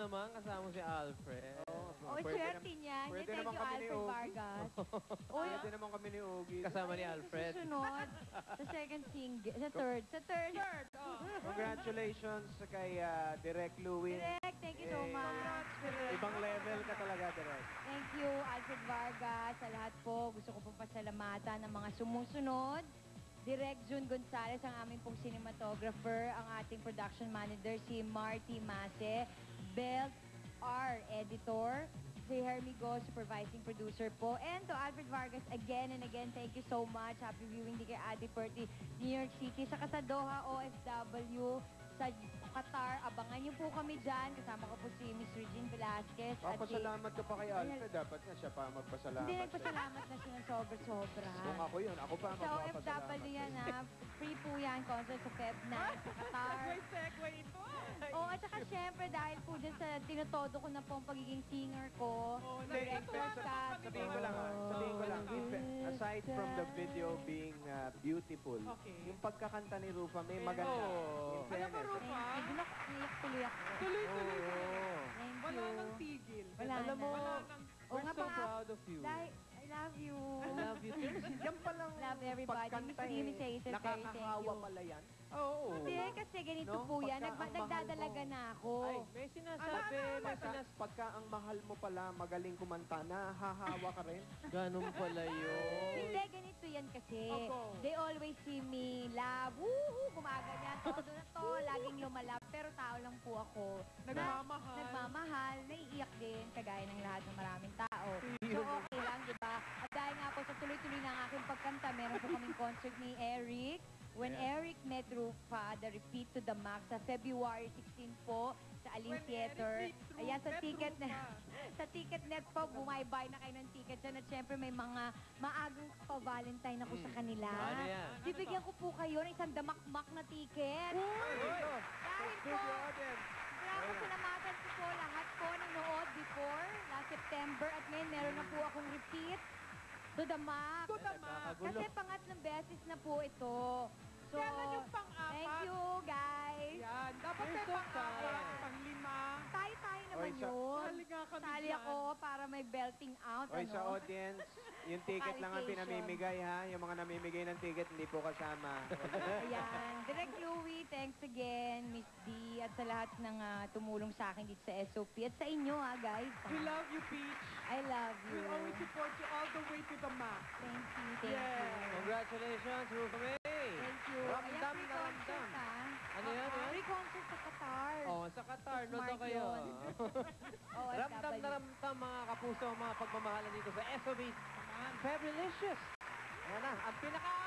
naman, kasama si Alfred. Oh, swerte niya. Pwede Thank naman you, kami ni Alfred Ogie. Vargas. Pwede naman kami ni Ogie. Kasama ni Alfred. Sa susunod, sa second single, sa third. Congratulations kay Direk Louie. Direk, thank you so much. Ibang level ka talaga, Direk. Thank you, Alfred Vargas. Sa lahat po, gusto ko pong pasalamatan ng mga sumusunod. Direk June Gonzalez, ang aming pong cinematographer, ang ating production manager, si Marty Mase, Belt R, editor, si Hermie Go, supervising producer po, and to Alfred Vargas, again and again, thank you so much. Happy viewing di kay Ate Perty, New York City, saka sa Doha, OFW, sa Qatar. Abangan niyo po kami dyan. Kasama ko po si Miss Regine Velasquez. Papasalamat ka pa kay Alfred. Dapat nga siya pa magpasalamat. Hindi, nagpasalamat na siya ng sobra-sobra. Kung ako yun, ako pa Sa magpapasalamat. OFW yan, ha? Free po yan, concert sa Feb 9 sa Qatar. Segway ito. Oo, at saka syempre, dahil po dyan sa tinotodo ko na po ang pagiging singer ko. Sabihin ko lang, aside from the video being beautiful, yung pagkakanta ni Rufa Mae maganda. Alam mo, Rufa? Naiyak tuloy ako. Tuloy-tuloy ka. Thank you. Wala nang tigil. Wala Alam mo, na. we're so proud of you. Dahil, I love you. I love you too. Yan palang Love everybody. Miss Rimi Sater, very thank nakakahawa you. pala yan. Oo. Hindi, kasi ganito No? po yan. Pagka ang mahal Nagdadalaga mo. na ako. Ay, may sinasabi, Pagka ang mahal mo pala, magaling kumanta, nahahawa ka rin. Ganun pala yun. Hindi, ganito yan kasi. Opo. They always see me love. Woohoo! Gumaganyan. Todo na to. Laging lumalap. Pero tao lang po ako. Nagmamahal. Nagmamahal. Naiiyak din. Kagaya ng lahat ng maraming tao. So, okay lang, di ba? At dahil nga po sa tuloy-tuloy ng aking pagkanta, meron po kaming concert ni Eric. When Eric met Rufa, the Repeat to the Max, sa February 16 po, sa Aline Theater. Ayan, sa Ticketnet po, bumay-buy na kayo ng ticket dyan. At syempre, may mga maagang pa-Valentine ako sa kanila. Ano yan? Bibigyan ko po kayo ng isang damak-mak na ticket. Dahil po, kaya ko sinamatan ko po lahat po nanood before, last September. At ngayon, meron na po akong repeat to the Max. To the Max. Kasi pangatlong beses na po ito. So, Kailan yung pang-apat? thank you, guys. Yan. Dapat may pang-apat, pang-lima. Tayo naman Oy, yun. Sali nga kami Sali dyan. ako para may belting out. Oy, sa audience, yung ticket lang ang Qualification. pinamimigay, ha? Yung mga namimigay ng ticket, hindi po kasama. Ayan. Direct Louie, thanks again, Miss D, at sa lahat ng tumulong sa akin dito sa SOP. At sa inyo, guys. We love you, Peach. I love you. We'll always support you all the way to the max. Thank you, thank you. Congratulations, Rufa Mae. Thank you. Ramdam Ayan, na ramdam. Ano yan? Free concert sa Qatar. Oh, sa Qatar, Smart noto kayo. yun. Ramdam na ramdam mga kapuso, mga pagmamahalan dito sa SOB. Fabulicious. Ayan na, ang pinaka